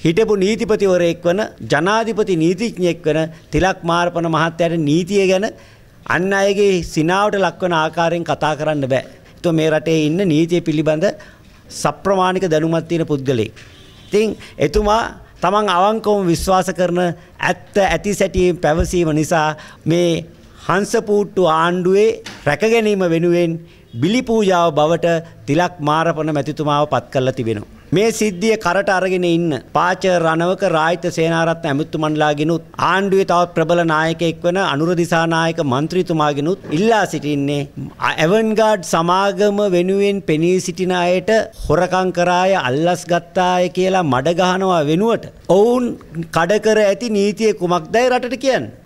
හිටපු නීතිපතිවරයෙක් වන ජනාධිපති නීතිඥයෙක් වන තිලක් මාරපන මහත්තයාට නීතිය ගැන අන් අයගේ සිනාවට ලක්වන ආකාරයෙන් කතා කරන්න බෑ. ඒතො මේ රටේ ඉන්න නීතිය පිළිබඳ සප්‍රමාණික දැනුමක් තියෙන පුද්ගලෙක්. ඉතින් එතුමා තමන් අවංකවම විශ්වාස කරන ඇත්ත ඇති සැටියෙන් පැවසීම නිසා මේ හංසපූට්ටු ආණ්ඩුවේ රැකගැනීම වෙනුවෙන් බිලි පූජාව බවට තිලක් මාරපන මැතිතුමාව පත් කරලා තිබෙනවා. මේ සිද්ධිය කරට අරගෙන ඉන්න පාච රණවක රායිත සේනාරත්න ඇමතුමන්ලාගෙනුත් ආණ්ඩුවේ තවත් ප්‍රබල නායකයෙක් වන අනුර දිසානායක මන්ත්‍රීතුමාගෙනුත් ඉල්ලා සිටින්නේ ඇවන්ගාඩ් සමාගම වෙනුවෙන් පෙනී සිටින අයට හොරකම් කරාය අල්ලස් ගත්තාය කියලා මඩ ගහනවා වෙනුවට ඔවුන් කඩ කර ඇති නීතිය කුමක්දයි රටට කියන්නේ.